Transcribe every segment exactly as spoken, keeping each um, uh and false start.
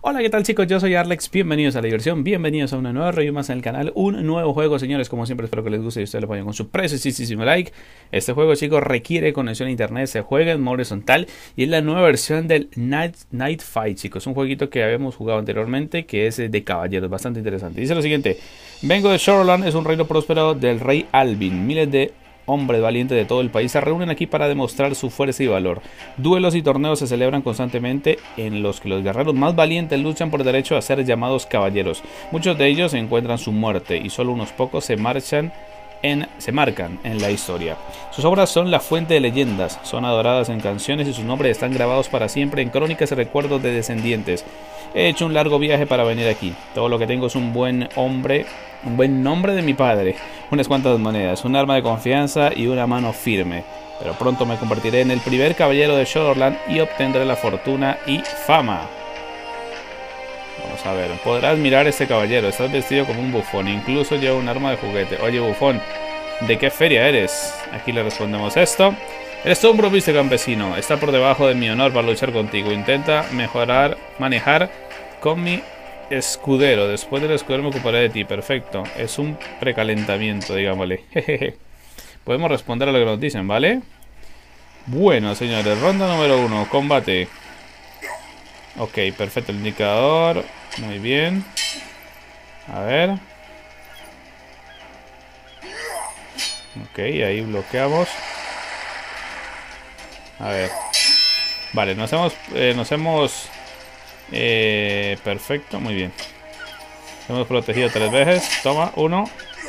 Hola, ¿qué tal chicos? Yo soy Arlex, bienvenidos a la diversión, bienvenidos a una nueva review más en el canal, un nuevo juego, señores. Como siempre espero que les guste y ustedes lo apoyen con su preciosísimo like. Este juego, chicos, requiere conexión a internet, se juega en modo horizontal y es la nueva versión del Night, Night Fight, chicos. Un jueguito que habíamos jugado anteriormente, que es de caballeros, bastante interesante. Dice lo siguiente: vengo de Shadowland, es un reino próspero del rey Alvin. Miles de hombres valientes de todo el país se reúnen aquí para demostrar su fuerza y valor. Duelos y torneos se celebran constantemente en los que los guerreros más valientes luchan por el derecho a ser llamados caballeros. Muchos de ellos encuentran su muerte y solo unos pocos se marchan En, se marcan en la historia. Sus obras son la fuente de leyendas, son adoradas en canciones y sus nombres están grabados para siempre en crónicas y recuerdos de descendientes. He hecho un largo viaje para venir aquí. Todo lo que tengo es un buen hombre, un buen nombre de mi padre, unas cuantas monedas, un arma de confianza y una mano firme. Pero pronto me convertiré en el primer caballero de Shadowland y obtendré la fortuna y fama. Vamos a ver, podrás mirar a este caballero, estás vestido como un bufón, incluso lleva un arma de juguete. Oye bufón, ¿de qué feria eres? Aquí le respondemos esto. Eres todo un provisto campesino, está por debajo de mi honor para luchar contigo. Intenta mejorar, manejar con mi escudero. Después del escudero me ocuparé de ti, perfecto. Es un precalentamiento, digámosle. Podemos responder a lo que nos dicen, ¿vale? Bueno, señores, ronda número uno, combate. Ok, perfecto el indicador. Muy bien. A ver. Ok, ahí bloqueamos. A ver. Vale, nos hemos... Eh, nos hemos... Eh, perfecto, muy bien. Hemos protegido tres veces. Toma, uno.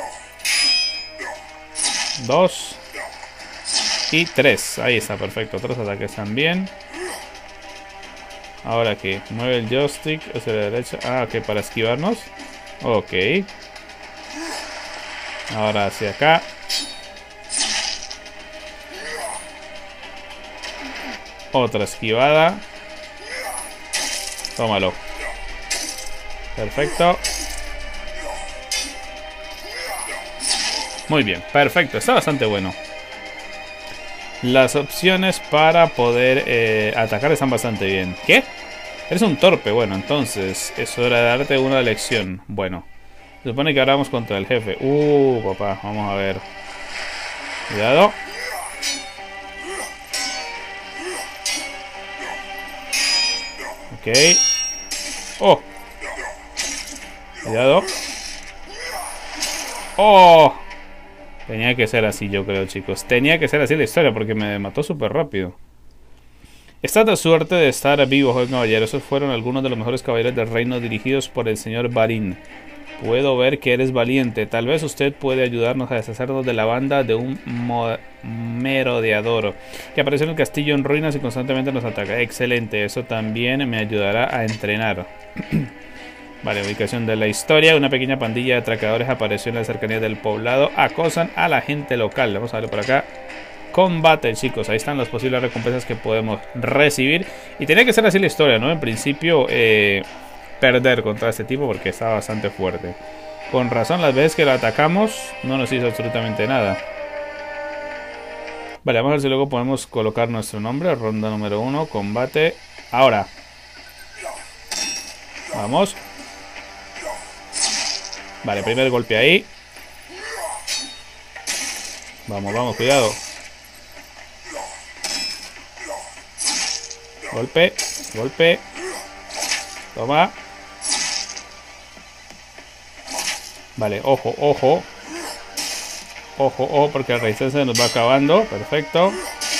Dos. Y tres. Ahí está, perfecto. Tres ataques también. Ahora que mueve el joystick hacia la derecha. Ah, ok, para esquivarnos. Ok. Ahora hacia acá. Otra esquivada. Tómalo. Perfecto. Muy bien, perfecto. Está bastante bueno. Las opciones para poder eh, atacar están bastante bien. ¿Qué? Eres un torpe. Bueno, entonces es hora de darte una lección. Bueno, se supone que ahora vamos contra el jefe. Uh, papá, vamos a ver. Cuidado. Ok. Oh. Cuidado. Oh. Tenía que ser así, yo creo, chicos. Tenía que ser así la historia porque me mató súper rápido. Estás de suerte de estar vivo, joven caballero. Esos fueron algunos de los mejores caballeros del reino dirigidos por el señor Barín. Puedo ver que eres valiente. Tal vez usted puede ayudarnos a deshacernos de la banda de un merodeador que apareció en el castillo en ruinas y constantemente nos ataca. Excelente, eso también me ayudará a entrenar. Vale, ubicación de la historia. Una pequeña pandilla de atracadores apareció en la cercanía del poblado. Acosan a la gente local. Vamos a ver por acá. Combate, chicos. Ahí están las posibles recompensas que podemos recibir. Y tenía que ser así la historia, ¿no? En principio, eh, perder contra este tipo porque está bastante fuerte. Con razón, las veces que lo atacamos no nos hizo absolutamente nada. Vale, vamos a ver si luego podemos colocar nuestro nombre. Ronda número uno, combate. Ahora. Vamos. Vale, primer golpe ahí. Vamos, vamos, cuidado. Golpe, golpe. Toma. Vale, ojo, ojo. Ojo, ojo, porque la resistencia nos va acabando. Perfecto.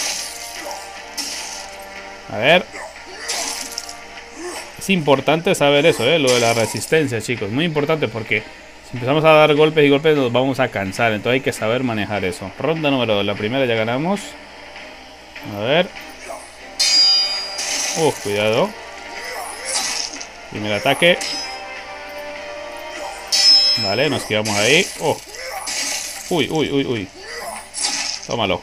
A ver. Es importante saber eso, ¿eh? Lo de la resistencia, chicos. Muy importante porque si empezamos a dar golpes y golpes nos vamos a cansar. Entonces hay que saber manejar eso. Ronda número dos. La primera ya ganamos. A ver. Uh, cuidado. Primer ataque. Vale, nos quedamos ahí. Oh. Uy, uy, uy, uy. Tómalo.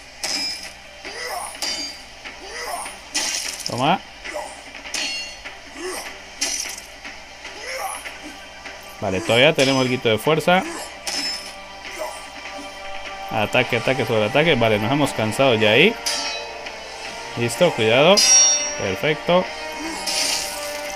Toma. Vale, todavía tenemos el guito de fuerza. Ataque, ataque sobre ataque. Vale, nos hemos cansado ya ahí. Listo, cuidado. Perfecto.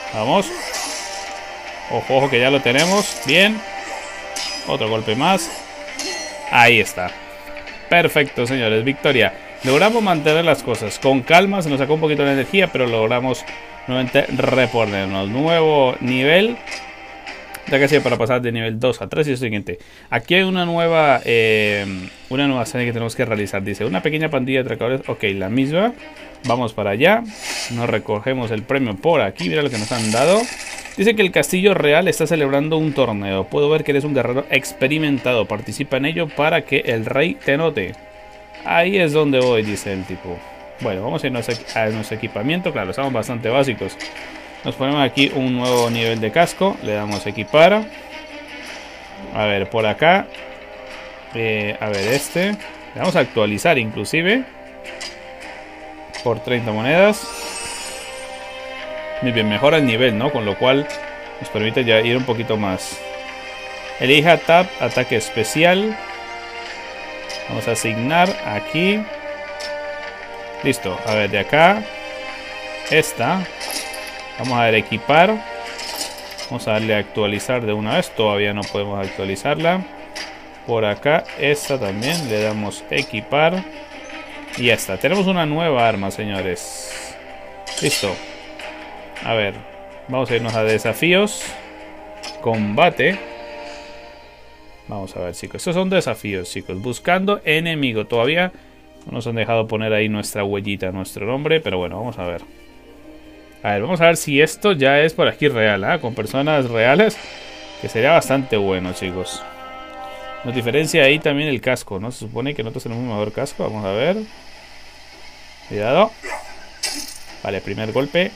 Vamos. Ojo, ojo, que ya lo tenemos. Bien. Otro golpe más. Ahí está. Perfecto, señores. Victoria. Logramos mantener las cosas. Con calma, se nos sacó un poquito de energía, pero logramos nuevamente reponernos. Nuevo nivel. Ya que sea para pasar de nivel dos a tres y lo siguiente. Aquí hay una nueva eh, una nueva serie que tenemos que realizar. Dice, una pequeña pandilla de atracadores. Ok, la misma. Vamos para allá. Nos recogemos el premio por aquí. Mira lo que nos han dado. Dice que el castillo real está celebrando un torneo. Puedo ver que eres un guerrero experimentado. Participa en ello para que el rey te note. Ahí es donde voy, dice el tipo. Bueno, vamos a irnos a nuestro equipamiento. Claro, estamos bastante básicos. Nos ponemos aquí un nuevo nivel de casco. Le damos equipar. A ver, por acá. Eh, a ver, este. Le vamos a actualizar inclusive. Por treinta monedas. Muy bien, mejora el nivel, ¿no? Con lo cual nos permite ya ir un poquito más. Elija tab, ataque especial. Vamos a asignar aquí. Listo, a ver, de acá. Esta. Vamos a ver, equipar. Vamos a darle a actualizar de una vez. Todavía no podemos actualizarla. Por acá, esta también. Le damos equipar. Y ya está. Tenemos una nueva arma, señores. Listo. A ver. Vamos a irnos a desafíos. Combate. Vamos a ver, chicos. Estos son desafíos, chicos. Buscando enemigo. Todavía no nos han dejado poner ahí nuestra huellita, nuestro nombre. Pero bueno, vamos a ver. A ver, vamos a ver si esto ya es por aquí real, ¿eh? Con personas reales, que sería bastante bueno, chicos. Nos diferencia ahí también el casco, ¿no? Se supone que nosotros tenemos un mejor casco. Vamos a ver. Cuidado. Vale, primer golpe.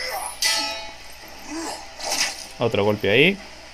Otro golpe ahí.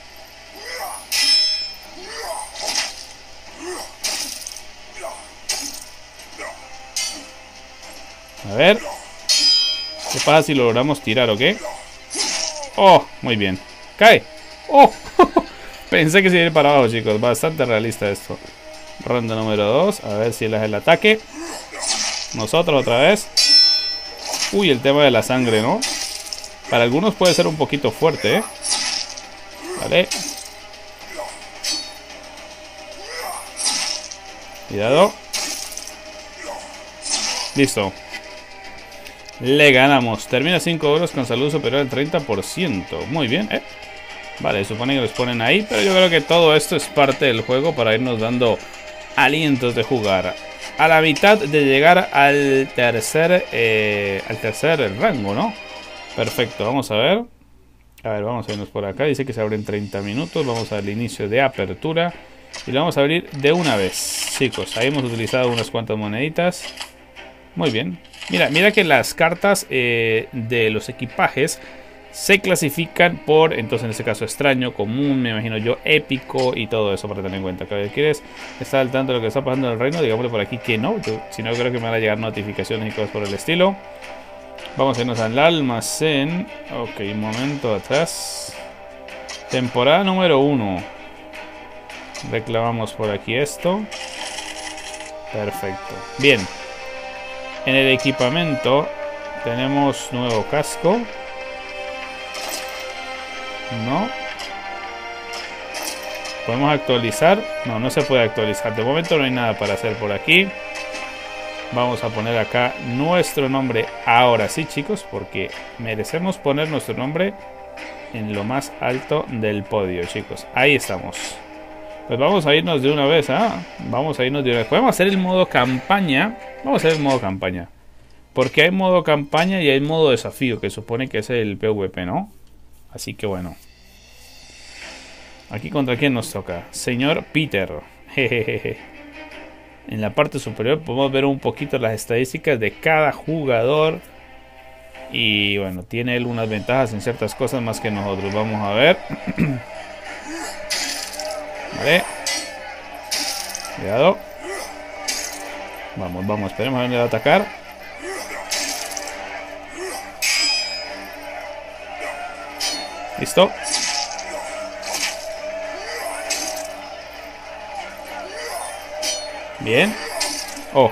A ver. ¿Qué pasa si logramos tirar o qué? Oh, muy bien. ¡Cae! ¡Oh! Pensé que se iba a ir para abajo, chicos. Bastante realista esto. Ronda número dos. A ver si él es el ataque. Nosotros otra vez. Uy, el tema de la sangre, ¿no? Para algunos puede ser un poquito fuerte, ¿eh? Vale. Cuidado. Listo. Le ganamos. Termina cinco euros con salud superior al treinta por ciento. Muy bien, ¿eh? Vale, supone que los ponen ahí. Pero yo creo que todo esto es parte del juego para irnos dando alientos de jugar. A la mitad de llegar al tercer eh, al tercer rango, ¿no? Perfecto, vamos a ver. A ver, vamos a irnos por acá. Dice que se abre en treinta minutos. Vamos al inicio de apertura. Y lo vamos a abrir de una vez. Chicos, ahí hemos utilizado unas cuantas moneditas. Muy bien. Mira, mira que las cartas eh, de los equipajes se clasifican por, entonces en este caso extraño, común, me imagino yo, épico y todo eso para tener en cuenta. Cada vez quieres estar al tanto de lo que está pasando en el reino, digámosle por aquí que no, yo, si no creo que me van a llegar notificaciones y cosas por el estilo. Vamos a irnos al almacén. Ok, un momento atrás. Temporada número uno. Reclamamos por aquí esto. Perfecto. Bien. En el equipamiento tenemos nuevo casco. No. ¿Podemos actualizar? No, no se puede actualizar. De momento no hay nada para hacer por aquí. Vamos a poner acá nuestro nombre. Ahora sí, chicos, porque merecemos poner nuestro nombre en lo más alto del podio, chicos. Ahí estamos. Pues vamos a irnos de una vez, ¿ah? Vamos a irnos de una vez. Podemos hacer el modo campaña. Vamos a hacer el modo campaña. Porque hay modo campaña y hay modo desafío, que supone que es el PvP, ¿no? Así que bueno. Aquí contra quién nos toca. Señor Peter. Jejeje. En la parte superior podemos ver un poquito las estadísticas de cada jugador. Y bueno, tiene él unas ventajas en ciertas cosas más que nosotros. Vamos a ver. Vale. Cuidado. Vamos, vamos. Esperemos a dónde va a atacar. Listo. Bien. Oh.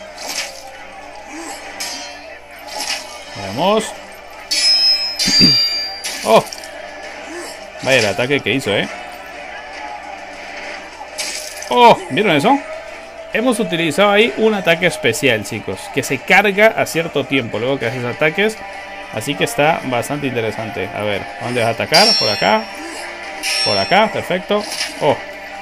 Vamos. Oh. Vaya el ataque que hizo, ¿eh? Oh, ¿vieron eso? Hemos utilizado ahí un ataque especial, chicos, que se carga a cierto tiempo luego que haces ataques. Así que está bastante interesante. A ver, ¿dónde vas a atacar? Por acá. Por acá, perfecto. Oh.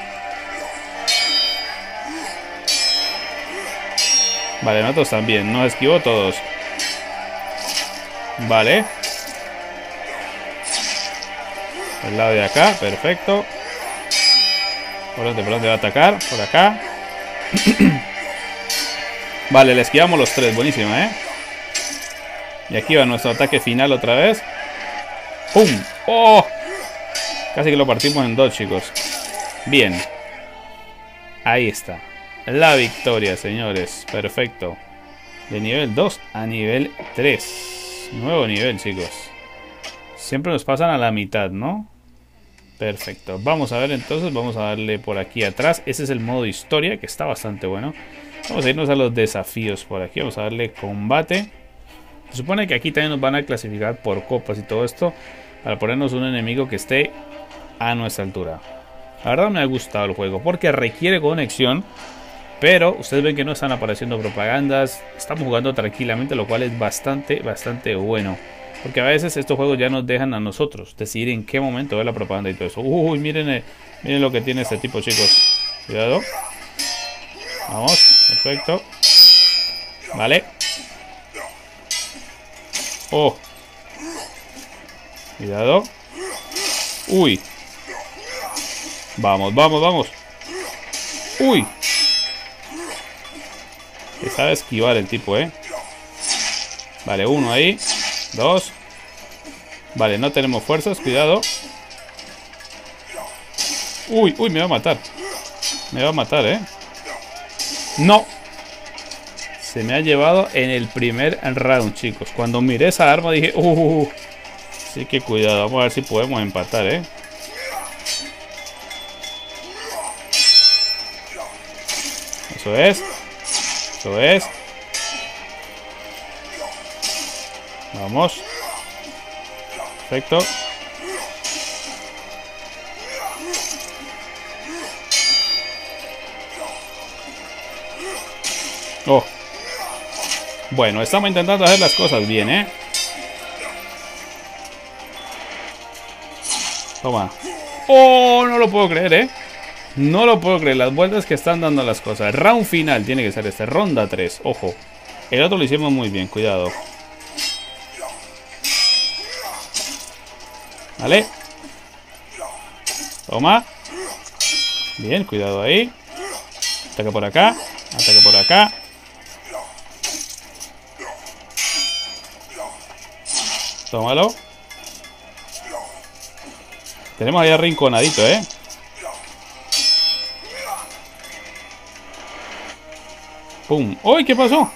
Vale, nosotros también. Nos esquivó todos. Vale. El lado de acá, perfecto. ¿Por dónde, por dónde va a atacar? Por acá. Vale, le esquivamos los tres. Buenísima, ¿eh? Y aquí va nuestro ataque final otra vez. ¡Pum! ¡Oh! Casi que lo partimos en dos, chicos. Bien. Ahí está. La victoria, señores. Perfecto. De nivel dos a nivel tres. Nuevo nivel, chicos. Siempre nos pasan a la mitad, ¿no? Perfecto. Vamos a ver entonces. Vamos a darle por aquí atrás. Ese es el modo historia, que está bastante bueno. Vamos a irnos a los desafíos por aquí. Vamos a darle combate. Se supone que aquí también nos van a clasificar por copas y todo esto, para ponernos un enemigo que esté a nuestra altura. La verdad me ha gustado el juego porque requiere conexión, pero ustedes ven que no están apareciendo propagandas. Estamos jugando tranquilamente, lo cual es bastante, bastante bueno. Porque a veces estos juegos ya nos dejan a nosotros decidir en qué momento ver la propaganda y todo eso. Uy, miren, eh, miren lo que tiene este tipo, chicos. Cuidado. Vamos, perfecto. Vale. Oh. Cuidado. Uy. Vamos, vamos, vamos. Uy. Que sabe esquivar el tipo, eh. Vale, uno ahí. Dos. Vale, no tenemos fuerzas, cuidado. Uy, uy, me va a matar. Me va a matar, eh. No. Se me ha llevado en el primer round, chicos. Cuando miré esa arma dije, uh, sí que cuidado. Vamos a ver si podemos empatar, eh. Eso es. Eso es. Vamos. Perfecto. Oh. Bueno, estamos intentando hacer las cosas bien, ¿eh? Toma. Oh, no lo puedo creer, ¿eh? No lo puedo creer, las vueltas que están dando las cosas. Round final tiene que ser este, ronda tres, ojo. El otro lo hicimos muy bien, cuidado. Vale. Toma. Bien, cuidado ahí. Ataque por acá. Ataque por acá. Tómalo. Tenemos ahí arrinconadito, ¿eh? ¡Pum! ¡Uy! ¿Qué pasó?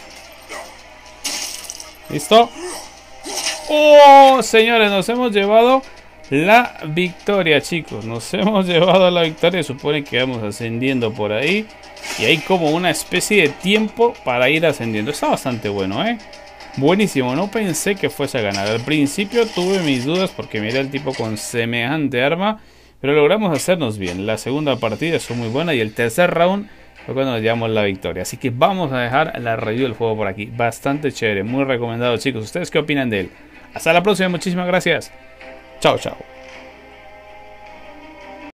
¿Listo? ¡Oh! Señores, nos hemos llevado la victoria, chicos. Nos hemos llevado la victoria. Supone que vamos ascendiendo por ahí. Y hay como una especie de tiempo para ir ascendiendo. Está bastante bueno, ¿eh? Buenísimo. No pensé que fuese a ganar. Al principio tuve mis dudas porque miré al tipo con semejante arma. Pero logramos hacernos bien. La segunda partida fue muy buena. Y el tercer round fue cuando nos llevamos la victoria. Así que vamos a dejar la review del juego por aquí. Bastante chévere. Muy recomendado, chicos. ¿Ustedes qué opinan de él? Hasta la próxima. Muchísimas gracias. Chao, chao.